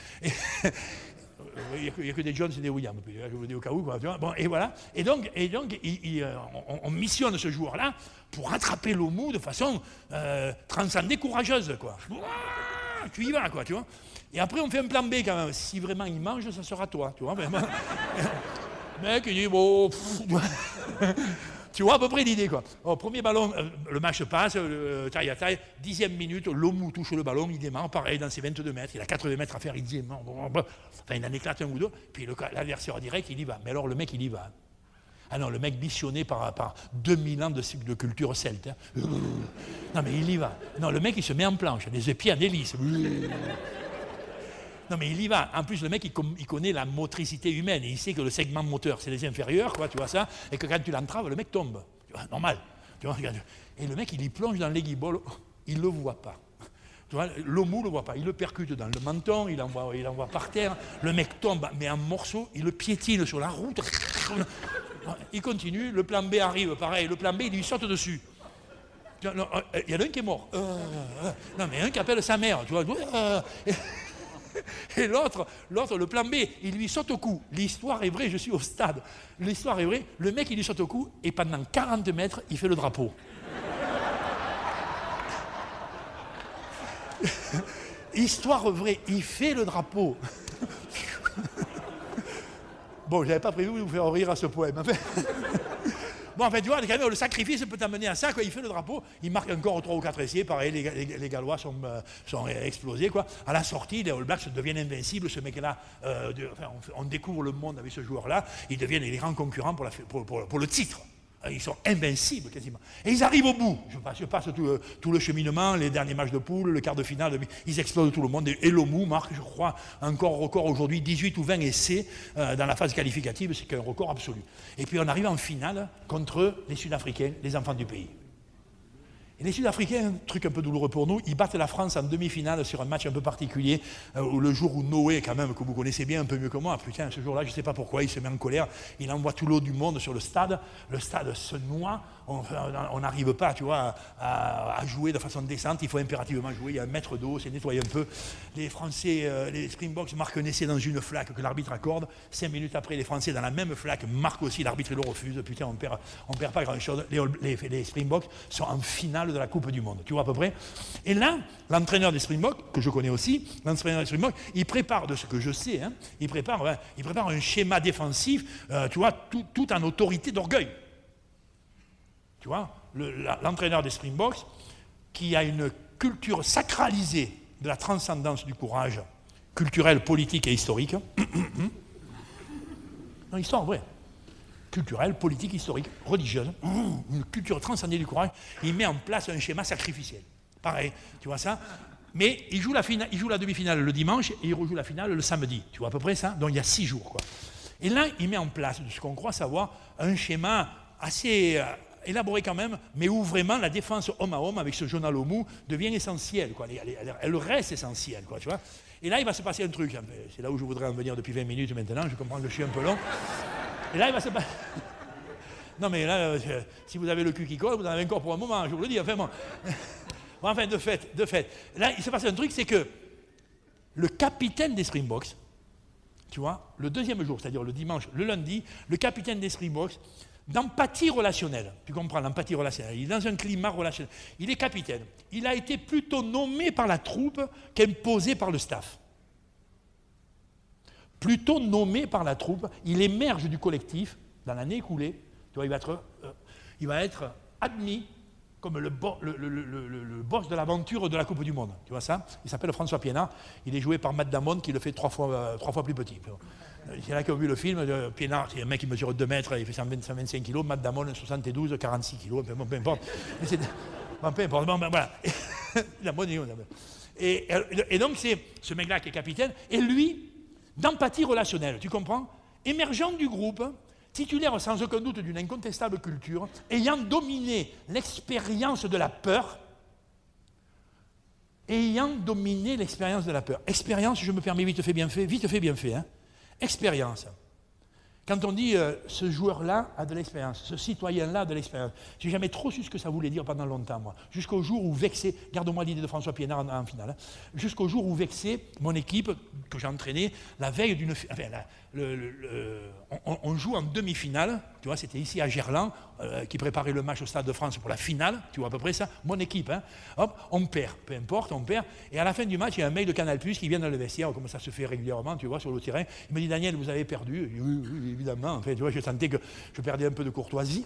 Il n'y a que des Jones et des Williams, je vous dis au cas où, quoi, tu vois. Bon, et voilà. Et donc on missionne ce joueur-là pour rattraper l'OMU de façon transcendée, courageuse, quoi. Tu y vas, quoi, tu vois. Et après, on fait un plan B, quand même. Si vraiment il mange, ça sera toi, tu vois. Vraiment. Le mec, il dit, bon... Tu vois à peu près l'idée, quoi. Au premier ballon, le match passe, taille à taille, 10e minute, l'OMU touche le ballon, il démarre, pareil, dans ses 22 mètres, il a 80 mètres à faire, il dit, enfin, il en éclate un ou deux, puis l'adversaire direct, il y va. Mais alors, le mec, il y va. Ah non, le mec missionné par 2000 ans de culture celte. Hein. Non, mais il y va. Non, le mec, il se met en planche, les pieds en hélice. Non, mais il y va. En plus, le mec, il connaît la motricité humaine. Et il sait que le segment moteur, c'est les inférieurs, quoi, tu vois ça. Et que quand tu l'entraves, le mec tombe. Tu vois, normal. Tu vois, et le mec, il y plonge dans l'éguibole. Il ne le voit pas. Tu vois, l'OMU ne le voit pas. Il le percute dans le menton, il l'envoie par terre. Le mec tombe, mais en morceaux, il le piétine sur la route. Il continue, le plan B arrive, pareil, le plan B, il lui saute dessus. Il y en a un qui est mort. Non, mais un qui appelle sa mère, tu vois. Et l'autre, le plan B, il lui saute au cou. L'histoire est vraie, je suis au stade. L'histoire est vraie, le mec, il lui saute au cou, et pendant 40 mètres, il fait le drapeau. Histoire vraie, il fait le drapeau. Bon, je n'avais pas prévu de vous faire rire à ce poème. Bon, en fait, tu vois, quand même, le sacrifice peut t'amener à ça. Quoi. Il fait le drapeau, il marque encore 3 ou 4 essais. Pareil, les Gallois sont explosés. Quoi. À la sortie, les All Blacks deviennent invincibles. Ce mec-là, on découvre le monde avec ce joueur-là. Ils deviennent les grands concurrents pour le titre. Ils sont invincibles quasiment. Et ils arrivent au bout. Je passe tout le cheminement, les derniers matchs de poule, le quart de finale, ils explosent tout le monde. Et Lomu marque, je crois, encore record aujourd'hui, 18 ou 20 essais dans la phase qualificative, c'est un record absolu. Et puis on arrive en finale contre les Sud-Africains, les enfants du pays. Et les Sud-Africains, un truc un peu douloureux pour nous, ils battent la France en demi-finale sur un match un peu particulier, le jour où Noé, quand même, que vous connaissez bien un peu mieux que moi, putain, ce jour-là, je ne sais pas pourquoi, il se met en colère, il envoie tout l'eau du monde sur le stade se noie, on n'arrive pas, tu vois, à jouer de façon décente, il faut impérativement jouer, il y a un mètre d'eau, c'est nettoyer un peu. Les Français, les Springboks marquent un essai dans une flaque que l'arbitre accorde, 5 minutes après, les Français, dans la même flaque, marquent aussi, l'arbitre le refuse, putain, on perd pas grand-chose, les Springboks sont en finale de la Coupe du Monde, tu vois à peu près. Et là, l'entraîneur des Springboks, que je connais aussi, l'entraîneur des Springboks, il prépare, de ce que je sais, hein, il prépare un schéma défensif, tu vois, tout en autorité d'orgueil. Tu vois, l'entraîneur des Springboks, qui a une culture sacralisée de la transcendance du courage culturel, politique et historique. Non, histoire vraie. Culturelle, politique, historique, religieuse, une culture transcendée du courage, il met en place un schéma sacrificiel. Pareil, tu vois ça. Mais il joue la demi-finale le dimanche et il rejoue la finale le samedi. Tu vois à peu près ça. Donc il y a 6 jours, quoi. Et là, il met en place, de ce qu'on croit savoir, un schéma assez élaboré quand même, mais où vraiment la défense homme à homme avec ce Jonah Lomu devient essentielle, quoi. Elle reste essentielle, quoi, tu vois. Et là, il va se passer un truc. C'est là où je voudrais en venir depuis 20 minutes maintenant. Je comprends que je suis un peu long. Et là, il va se passer... Non, mais là, si vous avez le cul qui colle, vous en avez encore pour un moment, je vous le dis. Enfin, bon. Enfin, de fait. Là, il se passe un truc, c'est que le capitaine des Springboks, tu vois, le deuxième jour, c'est-à-dire le dimanche, le lundi, le capitaine des Springboks, d'empathie relationnelle, tu comprends, l'empathie relationnelle, il est dans un climat relationnel, il est capitaine, il a été plutôt nommé par la troupe qu'imposé par le staff. Plutôt nommé par la troupe, il émerge du collectif dans l'année écoulée, tu vois, il va être admis comme le boss de l'aventure de la Coupe du Monde, tu vois ça. Il s'appelle François Piénard, il est joué par Matt Damon qui le fait 3 fois plus petit. C'est là qui ont vu le film, Piénard, c'est un mec qui mesure 2 mètres, il fait 125 kg, Matt Damon 72, 46 kg, peu importe. Peu importe, bon, ben, voilà. Il a bon niveau. Et donc c'est ce mec-là qui est capitaine, et lui, d'empathie relationnelle, tu comprends, émergent du groupe, titulaire sans aucun doute d'une incontestable culture, ayant dominé l'expérience de la peur, Expérience, je me permets vite fait bien fait, hein. Expérience. Quand on dit ce joueur-là a de l'expérience, ce citoyen-là a de l'expérience, j'ai jamais trop su ce que ça voulait dire pendant longtemps, moi. Jusqu'au jour où vexé, garde-moi l'idée de François Piénard en finale, hein, jusqu'au jour où vexé, mon équipe que j'ai entraînée, la veille d'une... Enfin, on joue en demi-finale, tu vois, c'était ici à Gerland, qui préparait le match au Stade de France pour la finale, tu vois à peu près ça, mon équipe, hein, hop, on perd, peu importe, on perd, et à la fin du match, il y a un mec de Canal+ qui vient dans le vestiaire, comme ça se fait régulièrement, tu vois, sur le terrain, il me dit, Daniel, vous avez perdu, oui, évidemment, en fait, tu vois, je sentais que je perdais un peu de courtoisie,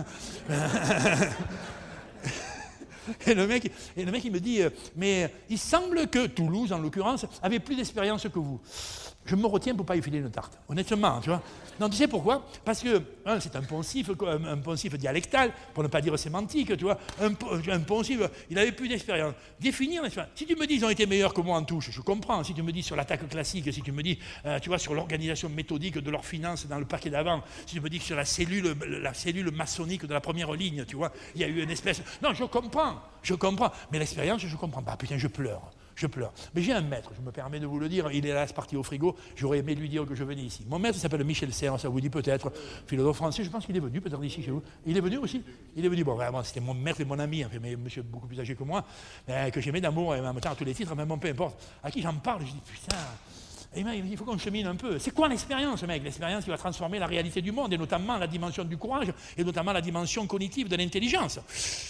Et le mec, il me dit, mais il semble que Toulouse, en l'occurrence, avait plus d'expérience que vous. Je me retiens pour ne pas y filer une tarte, honnêtement, tu vois. Non, tu sais pourquoi? Parce que, c'est un poncif dialectal, pour ne pas dire sémantique, tu vois. Un poncif, il avait plus d'expérience. Définir l'expérience. Si tu me dis qu'ils ont été meilleurs que moi en touche, je comprends. Si tu me dis sur l'attaque classique, si tu me dis, tu vois, sur l'organisation méthodique de leurs finances dans le paquet d'avant, si tu me dis que sur la cellule maçonnique de la première ligne, tu vois, il y a eu une espèce... Non, je comprends. Mais l'expérience, je ne comprends pas. Putain, je pleure. je pleure. Mais j'ai un maître, je me permets de vous le dire, il est là, c'est parti au frigo, j'aurais aimé lui dire que je venais ici. Mon maître s'appelle Michel Serres, ça vous dit peut-être, philosophe français, je pense qu'il est venu peut-être ici chez vous. Il est venu aussi? Il est venu, bon vraiment, c'était mon maître et mon ami, enfin, mais monsieur beaucoup plus âgé que moi, mais que j'aimais d'amour et en même temps à tous les titres, même peu importe, à qui j'en parle, je dis putain... Et il faut qu'on chemine un peu. C'est quoi l'expérience, mec? L'expérience qui va transformer la réalité du monde, et notamment la dimension du courage, et notamment la dimension cognitive de l'intelligence.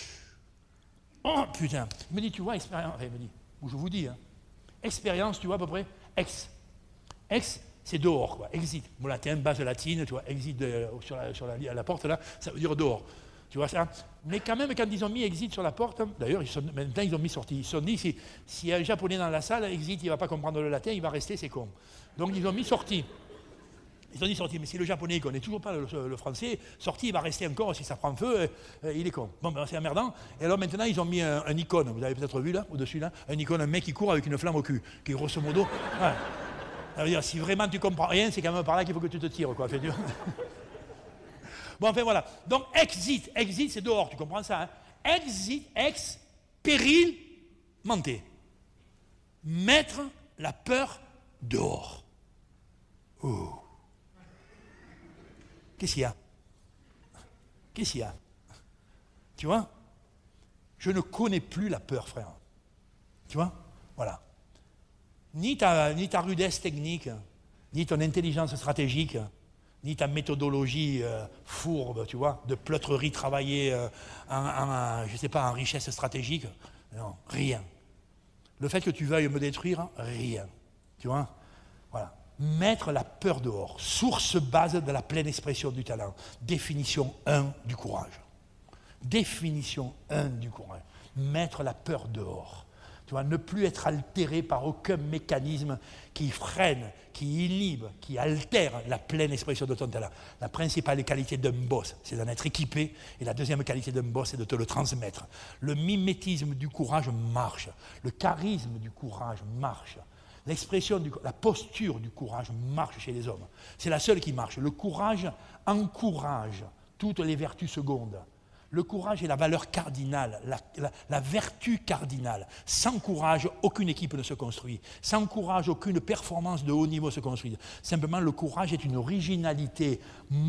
Oh putain. Il me dit, tu vois, expérience. Enfin, il me dit, ou je vous dis, hein, expérience, tu vois à peu près, ex. Ex, c'est dehors, quoi. Exit. Mon latin, base latine, tu vois, exit sur la porte là, ça veut dire dehors. Tu vois ça? Mais quand même, quand ils ont mis exit sur la porte, d'ailleurs, maintenant ils ont mis sortie. Ils se sont dit, s'il y a un japonais dans la salle, exit, il ne va pas comprendre le latin, il va rester, c'est con. Donc ils ont mis sortie. Ils ont dit sortie, mais si le japonais ne connaît toujours pas le français, sortie, il va rester encore, si ça prend feu, il est con. Bon, ben c'est emmerdant. Et alors maintenant, ils ont mis un icône, vous avez peut-être vu là, au-dessus là, un icône, un mec qui court avec une flamme au cul, qui grosso modo. Ouais. Ça veut dire, si vraiment tu comprends rien, c'est quand même par là qu'il faut que tu te tires, quoi. Fait, bon, enfin voilà. Donc, exit, c'est dehors, tu comprends ça, hein? Exit, expérimenté. Mettre la peur dehors. Oh. Qu'est-ce qu'il y a? Qu'est-ce qu'il y a? Tu vois? Je ne connais plus la peur, frère. Tu vois? Voilà. Ni ta rudesse technique, ni ton intelligence stratégique, ni ta méthodologie fourbe, tu vois, de pleutrerie travaillée je sais pas, en richesse stratégique. Non, rien. Le fait que tu veuilles me détruire, rien. Tu vois? Voilà. Mettre la peur dehors. Source base de la pleine expression du talent. Définition 1 du courage. Définition 1 du courage. Mettre la peur dehors. Tu vois, ne plus être altéré par aucun mécanisme qui freine, qui inhibe, qui altère la pleine expression de ton talent. La principale qualité d'un boss, c'est d'en être équipé, et la deuxième qualité d'un boss, c'est de te le transmettre. Le mimétisme du courage marche, le charisme du courage marche, la posture du courage marche chez les hommes. C'est la seule qui marche. Le courage encourage toutes les vertus secondes. Le courage est la valeur cardinale, la vertu cardinale. Sans courage, aucune équipe ne se construit. Sans courage, aucune performance de haut niveau se construit. Simplement, le courage est une originalité,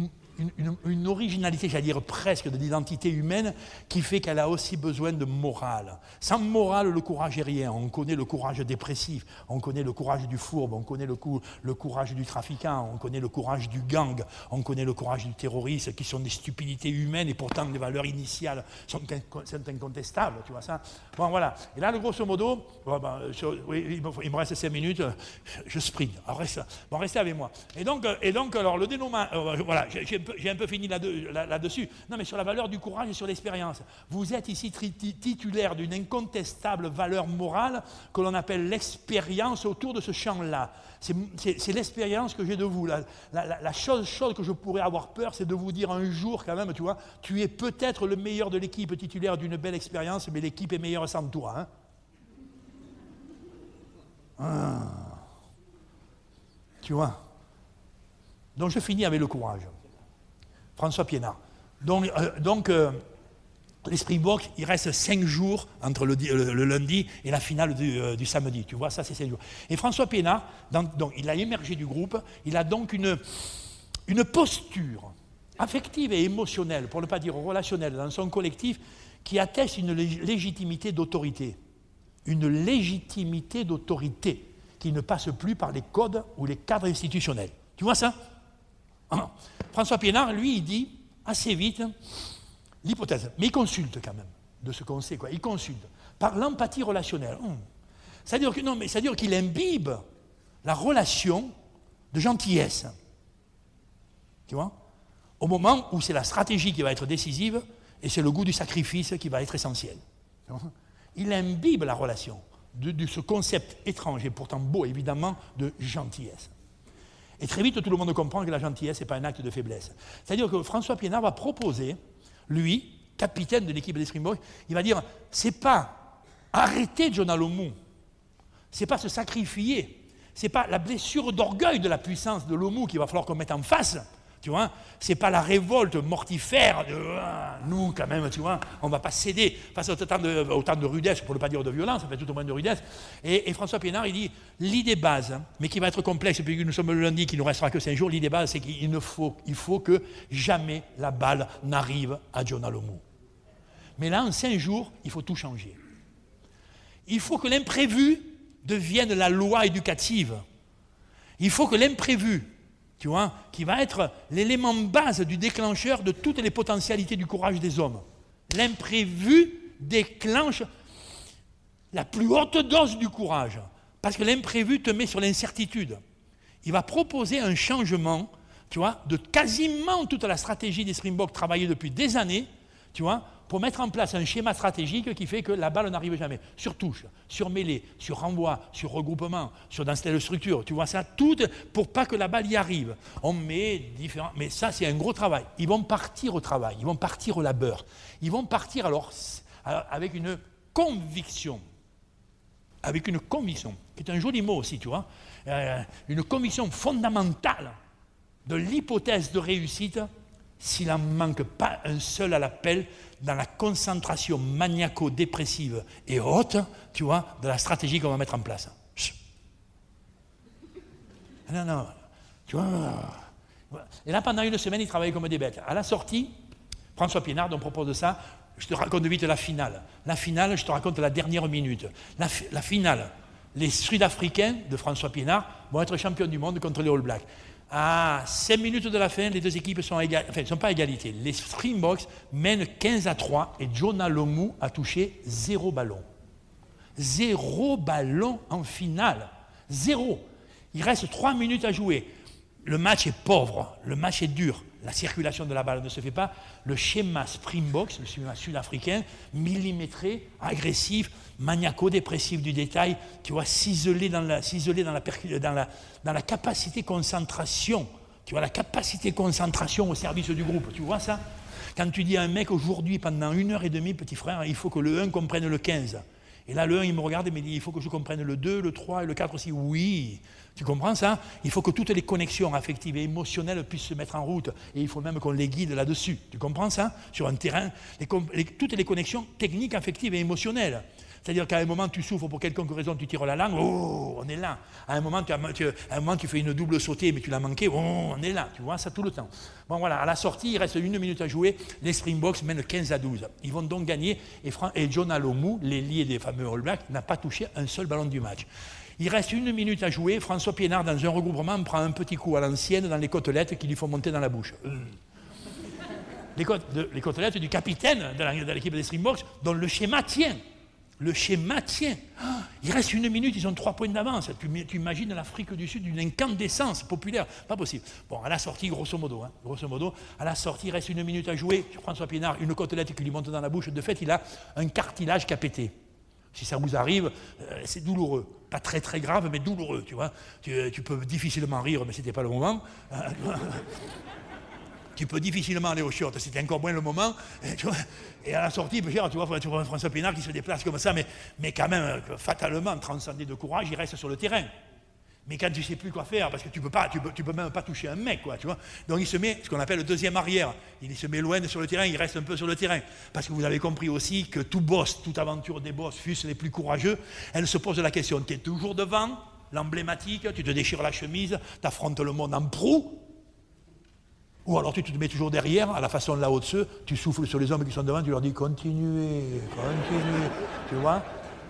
j'allais dire presque, de l'identité humaine qui fait qu'elle a aussi besoin de morale. Sans morale, le courage est rien. On connaît le courage dépressif, on connaît le courage du fourbe, on connaît le courage du trafiquant, on connaît le courage du gang, on connaît le courage du terroriste, qui sont des stupidités humaines et pourtant des valeurs initiales sont incontestables, tu vois ça? Bon, voilà. Et là, grosso modo, il me reste 5 minutes, je sprint. Alors, restez avec moi. Et donc alors, le dénouement, voilà, j'ai un peu fini là-dessus. Non, mais sur la valeur du courage et sur l'expérience. Vous êtes ici titulaire d'une incontestable valeur morale que l'on appelle l'expérience autour de ce champ-là. C'est l'expérience que j'ai de vous. La chose que je pourrais avoir peur, c'est de vous dire un jour quand même, tu vois, tu es peut-être le meilleur de l'équipe titulaire d'une belle expérience, mais l'équipe est meilleure sans toi. Hein? Tu vois? Donc je finis avec le courage. François Piénard. Donc les Springboks, il reste 5 jours entre le lundi et la finale du samedi. Tu vois, ça c'est 5 jours. Et François Piénard, donc, il a émergé du groupe, il a donc une posture affective et émotionnelle, pour ne pas dire relationnelle, dans son collectif, qui atteste une légitimité d'autorité. Une légitimité d'autorité qui ne passe plus par les codes ou les cadres institutionnels. Tu vois ça? François Piénard, lui, il dit assez vite l'hypothèse, mais il consulte quand même de ce qu'on sait, quoi. Il consulte par l'empathie relationnelle. C'est-à-dire qu'il imbibe la relation de gentillesse. Tu vois? Au moment où c'est la stratégie qui va être décisive et c'est le goût du sacrifice qui va être essentiel. Il imbibe la relation de ce concept étrange et pourtant beau, évidemment, de gentillesse. Et très vite, tout le monde comprend que la gentillesse n'est pas un acte de faiblesse. C'est-à-dire que François Piénard va proposer, lui, capitaine de l'équipe des Springboks, il va dire, c'est pas arrêter John Alomou, c'est pas se sacrifier, c'est pas la blessure d'orgueil de la puissance de l'Omou qu'il va falloir qu'on mette en face Tu vois, c'est pas la révolte mortifère de nous quand même, tu vois, on va pas céder face à autant de rudesse, pour ne pas dire de violence, ça fait tout au moins de rudesse. Et François Pienaar, il dit l'idée base, mais qui va être complexe, puisque nous sommes le lundi, qu'il ne nous restera que 5 jours, l'idée base, c'est qu'il faut que jamais la balle n'arrive à John Alomou. Mais là, en 5 jours, il faut tout changer. Il faut que l'imprévu devienne la loi éducative. Il faut que l'imprévu, tu vois, qui va être l'élément base du déclencheur de toutes les potentialités du courage des hommes. L'imprévu déclenche la plus haute dose du courage, parce que l'imprévu te met sur l'incertitude. Il va proposer un changement, tu vois, de quasiment toute la stratégie des Springboks travaillée depuis des années, tu vois, pour mettre en place un schéma stratégique qui fait que la balle n'arrive jamais. Sur touche, sur mêlée, sur renvoi, sur regroupement, sur dans telle structure. Tu vois ça, tout pour pas que la balle y arrive. On met différents... Mais ça, c'est un gros travail. Ils vont partir au travail, ils vont partir au labeur. Ils vont partir alors avec une conviction. Avec une conviction, qui est un joli mot aussi, tu vois. Une conviction fondamentale de l'hypothèse de réussite s'il n'en manque pas un seul à l'appel dans la concentration maniaco-dépressive et haute, tu vois, de la stratégie qu'on va mettre en place. Non, tu vois. Et là, pendant 1 semaine, ils travaillent comme des bêtes. À la sortie, François Pienaar donc propose ça. Je te raconte vite la finale. La finale, je te raconte la dernière minute. La finale, les Sud-Africains de François Pienaar vont être champions du monde contre les All Blacks. À 5 minutes de la fin, les deux équipes sont ne sont pas à égalité. Les Springboks mènent 15-3 et John Alomou a touché 0 ballon. 0 ballon en finale. 0. Il reste 3 minutes à jouer. Le match est pauvre, le match est dur. La circulation de la balle ne se fait pas. Le schéma Springboks, le schéma sud-africain, millimétré, agressif, maniaco-dépressif du détail, tu vois, ciselé dans la capacité concentration. Tu vois, la capacité concentration au service du groupe. Tu vois ça? Quand tu dis à un mec aujourd'hui, pendant 1h30, petit frère, il faut que le 1 comprenne le 15. Et là, le 1, il me regarde et me dit, il faut que je comprenne le 2, le 3 et le 4 aussi. Oui, tu comprends ça? Il faut que toutes les connexions affectives et émotionnelles puissent se mettre en route. Et il faut même qu'on les guide là-dessus. Tu comprends ça? Sur un terrain, toutes les connexions techniques, affectives et émotionnelles. C'est-à-dire qu'à un moment, tu souffres pour quelconque raison, tu tires la langue, oh, on est là. À un moment, tu fais une double sautée, mais tu l'as manqué, oh, on est là. Tu vois ça tout le temps. Bon, voilà, à la sortie, il reste 1 minute à jouer. Les Springboks mènent 15-12. Ils vont donc gagner. Et John Alomou, l'ailier des fameux All Blacks, n'a pas touché un seul ballon du match. Il reste 1 minute à jouer. François Pienaar, dans un regroupement, prend un petit coup à l'ancienne dans les côtelettes qui lui font monter dans la bouche. Les côtelettes du capitaine de l'équipe des Springboks, dont le schéma tient. Le schéma tient. Il reste 1 minute, ils ont 3 points d'avance. Tu imagines l'Afrique du Sud d'une incandescence populaire. Pas possible. Bon, à la sortie, grosso modo, à la sortie, il reste 1 minute à jouer. François Pienaar, une côtelette qui lui monte dans la bouche. De fait, il a un cartilage qui a pété. Si ça vous arrive, c'est douloureux. Pas très très grave, mais douloureux, tu vois. Tu peux difficilement rire, mais ce n'était pas le moment. Tu peux difficilement aller au short, c'était encore moins le moment. Et à la sortie, tu vois François Pienaar qui se déplace comme ça, mais quand même, fatalement, transcendé de courage, il reste sur le terrain. Mais quand tu ne sais plus quoi faire, parce que tu peux même pas toucher un mec, quoi, tu vois. Donc il se met ce qu'on appelle le deuxième arrière. Il se met loin sur le terrain, il reste un peu sur le terrain. Parce que vous avez compris aussi que tout boss, toute aventure des boss, fût-ce les plus courageux, elle se pose la question, tu es toujours devant, l'emblématique, tu te déchires la chemise, tu affrontes le monde en proue, ou alors tu te mets toujours derrière, à la façon de la haute ceux, tu souffles sur les hommes qui sont devant, tu leur dis continuez, tu vois.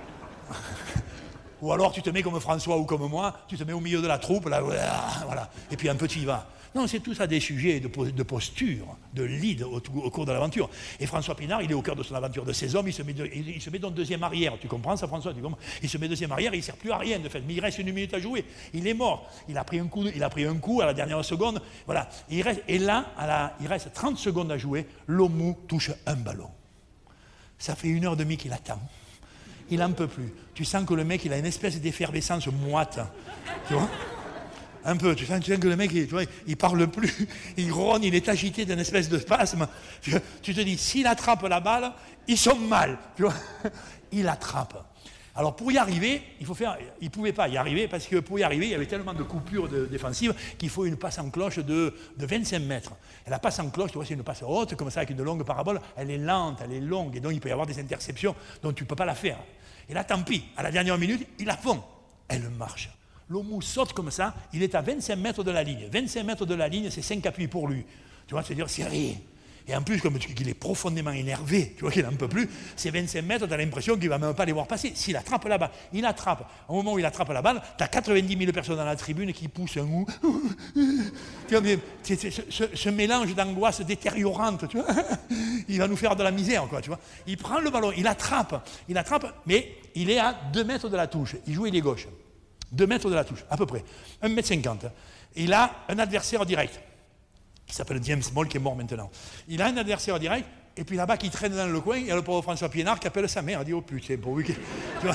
Ou alors tu te mets comme François ou comme moi, tu te mets au milieu de la troupe, là, voilà, et puis un peu tu y vas. Non, c'est tout ça des sujets de posture, de lead au cours de l'aventure. Et François Pienaar, il est au cœur de son aventure, de ses hommes, il se met dans le deuxième arrière. Tu comprends ça, François? Il se met deuxième arrière, il ne sert plus à rien, de fait. Mais il reste 1 minute à jouer. Il est mort. Il a pris un coup à la dernière seconde. Voilà. Il reste 30 secondes à jouer. Lomou touche un ballon. Ça fait 1h30 qu'il attend. Il n'en peut plus. Tu sens que le mec, il a une espèce d'effervescence moite. Tu vois? Un peu, tu sens que le mec, il parle plus, il grogne, il est agité d'une espèce de spasme. Tu te dis, s'il attrape la balle, ils sont mal. Tu vois, il attrape. Alors pour y arriver, il ne pouvait pas y arriver parce que pour y arriver, il y avait tellement de coupures défensives qu'il faut une passe en cloche de 25 mètres. Et la passe en cloche, tu vois, c'est une passe haute, comme ça, avec une longue parabole, elle est lente, elle est longue, et donc il peut y avoir des interceptions dont tu ne peux pas la faire. Et là, tant pis, à la dernière minute, il la fond. Elle marche. L'Omou saute comme ça, il est à 25 mètres de la ligne. 25 mètres de la ligne, c'est 5 appuis pour lui. Tu vois, c'est-à-dire, c'est rien. Et en plus, comme il est profondément énervé, tu vois qu'il n'en peut plus, ces 25 mètres, tu as l'impression qu'il ne va même pas les voir passer. S'il attrape la balle, il attrape. Au moment où il attrape la balle, tu as 90 000 personnes dans la tribune qui poussent un ou. Tu vois, ce mélange d'angoisse détériorante, tu vois, il va nous faire de la misère, quoi, tu vois. Il prend le ballon, il attrape, mais il est à 2 mètres de la touche. Il joue ailier gauche. 2 mètres de la touche, à peu près. 1,50 m. Il a un adversaire direct, qui s'appelle James Moll, qui est mort maintenant. Il a un adversaire direct, et puis là-bas, qui traîne dans le coin, il y a le pauvre François Piénard qui appelle sa mère, il dit « Oh putain, pour lui, tu vois,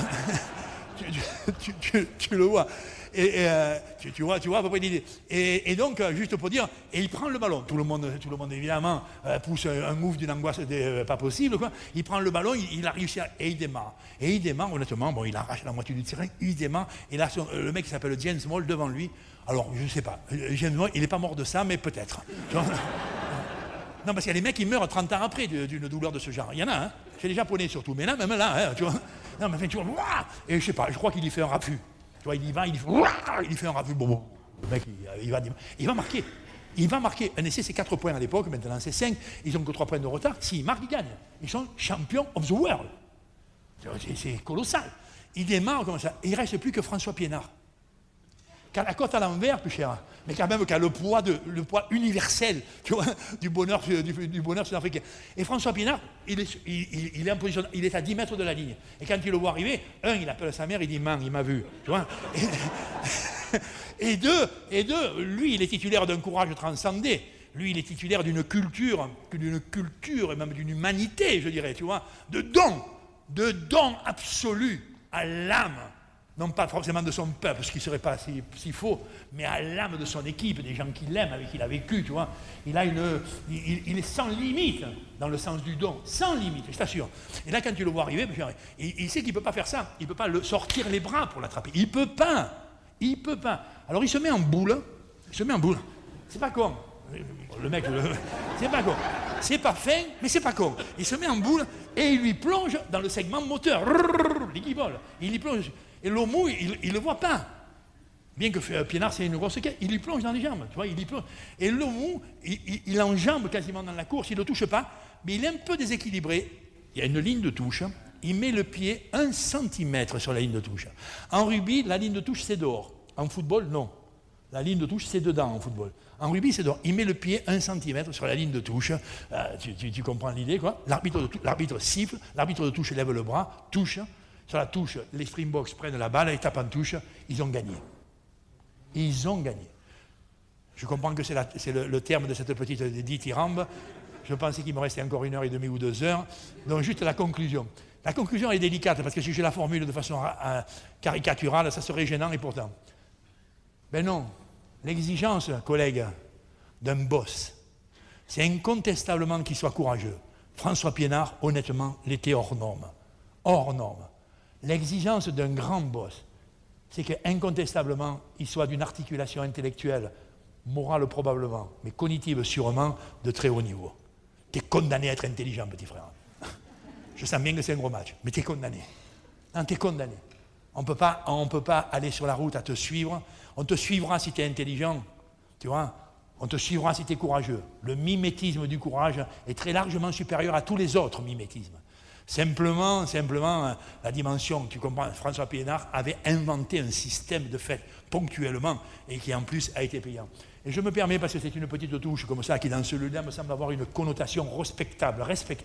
tu le vois. » Et tu vois à peu près l'idée. Et donc, juste pour dire, et il prend le ballon. Tout le monde évidemment, pousse un move d'une angoisse pas possible, quoi. Il prend le ballon, il a réussi et il démarre. Et il démarre, honnêtement, bon, il arrache la moitié du terrain, il démarre, et là, le mec qui s'appelle James Moll devant lui, alors, je ne sais pas, James Moll, il n'est pas mort de ça, mais peut-être. Non, parce qu'il y a des mecs qui meurent 30 ans après d'une douleur de ce genre. Il y en a, hein, chez les Japonais surtout, mais là, même là, hein, tu vois. Non, mais enfin, tu vois, et je sais pas, je crois qu'il y fait un raffut. Tu vois, il y va, il fait un raffut, bon. Le mec, il va marquer. Il va marquer. Un essai, c'est 4 points à l'époque, maintenant c'est 5. Ils n'ont que 3 points de retard. S'ils marquent, ils gagnent. Ils sont champions of the world. C'est colossal. Il démarre comme ça. Et il ne reste plus que François Piénard. Qui a la cote à l'envers, plus cher, mais quand même qui a le poids universel, tu vois, du bonheur sud-africain. Et François Piénard, il est en position, il est à 10 mètres de la ligne. Et quand il le voit arriver, il appelle sa mère, il dit « Man, il m'a vu ». Tu vois. Et deux, lui, il est titulaire d'un courage transcendé. Lui, il est titulaire d'une culture et même d'une humanité, je dirais, tu vois, de don absolu à l'âme. Non pas forcément de son peuple, ce qui ne serait pas si faux, mais à l'âme de son équipe, des gens qu'il aime, avec qui il a vécu, tu vois. Il est sans limite, dans le sens du don, sans limite, je t'assure. Et là, quand tu le vois arriver, il sait qu'il ne peut pas faire ça, il ne peut pas sortir les bras pour l'attraper, il ne peut pas. Alors il se met en boule, c'est pas con. Le mec, c'est pas con. C'est pas fin, mais c'est pas con. Il se met en boule et il lui plonge dans le segment moteur. Il y plonge. Et l'Omou, il ne le voit pas. Bien que Piénard, c'est une grosse quête, il lui plonge dans les jambes. Tu vois, il y plonge. Et l'Omou, il enjambe quasiment dans la course, il ne le touche pas, mais il est un peu déséquilibré. Il y a une ligne de touche, il met le pied 1 cm sur la ligne de touche. En rugby, la ligne de touche, c'est dehors. En football, non. La ligne de touche, c'est dedans en football. En rugby, c'est dehors. Il met le pied 1 cm sur la ligne de touche. Tu comprends l'idée, quoi. L'arbitre siffle, l'arbitre de touche lève le bras, touche. Sur la touche, les Springboks prennent la balle, ils tapent en touche, ils ont gagné. Ils ont gagné. Je comprends que c'est le terme de cette petite dithyrambe. Je pensais qu'il me restait encore 1h30 ou 2 heures. Donc juste la conclusion. La conclusion est délicate, parce que si je la formule de façon caricaturale, ça serait gênant et pourtant. Ben non. L'exigence, collègues, d'un boss, c'est incontestablement qu'il soit courageux. François Piénard, honnêtement, l'était hors norme. Hors norme. L'exigence d'un grand boss, c'est qu'incontestablement, il soit d'une articulation intellectuelle, morale probablement, mais cognitive sûrement, de très haut niveau. Tu es condamné à être intelligent, petit frère. Je sens bien que c'est un gros match, mais tu es condamné. Non, tu es condamné. On ne peut pas aller sur la route à te suivre. On te suivra si tu es intelligent, tu vois. On te suivra si tu es courageux. Le mimétisme du courage est très largement supérieur à tous les autres mimétismes. Simplement, la dimension, tu comprends, François Piénard avait inventé un système de fait ponctuellement et qui en plus a été payant. Et je me permets, parce que c'est une petite touche comme ça, qui dans celui-là me semble avoir une connotation respectable,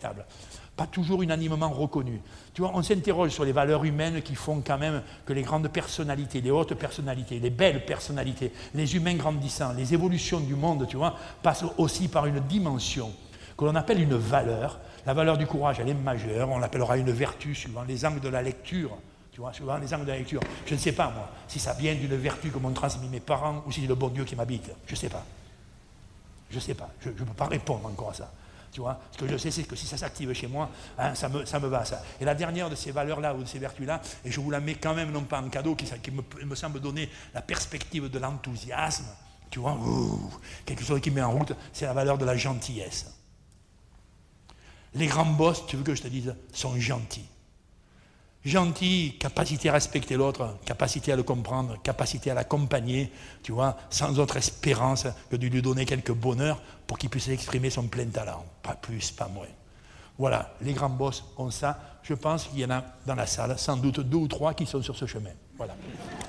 pas toujours unanimement reconnue. Tu vois, on s'interroge sur les valeurs humaines qui font quand même que les grandes personnalités, les hautes personnalités, les belles personnalités, les humains grandissants, les évolutions du monde, tu vois, passent aussi par une dimension que l'on appelle une valeur. La valeur du courage, elle est majeure, on l'appellera une vertu suivant les angles de la lecture. Tu vois, suivant les angles de la lecture. Je ne sais pas, moi, si ça vient d'une vertu que m'ont transmis mes parents ou si c'est le bon Dieu qui m'habite. Je ne sais pas. Je ne sais pas. Je ne peux pas répondre encore à ça. Tu vois, ce que je sais, c'est que si ça s'active chez moi, hein, ça me va, ça. Et la dernière de ces valeurs-là, ou de ces vertus-là, et je vous la mets quand même, non pas en cadeau, qui me semble donner la perspective de l'enthousiasme, tu vois, quelque chose qui met en route, c'est la valeur de la gentillesse. Les grands boss, tu veux que je te dise, sont gentils. Gentil, capacité à respecter l'autre, capacité à le comprendre, capacité à l'accompagner, tu vois, sans autre espérance que de lui donner quelques bonheurs pour qu'il puisse exprimer son plein talent. Pas plus, pas moins. Voilà, les grands boss ont ça. Je pense qu'il y en a dans la salle, sans doute 2 ou 3 qui sont sur ce chemin. Voilà.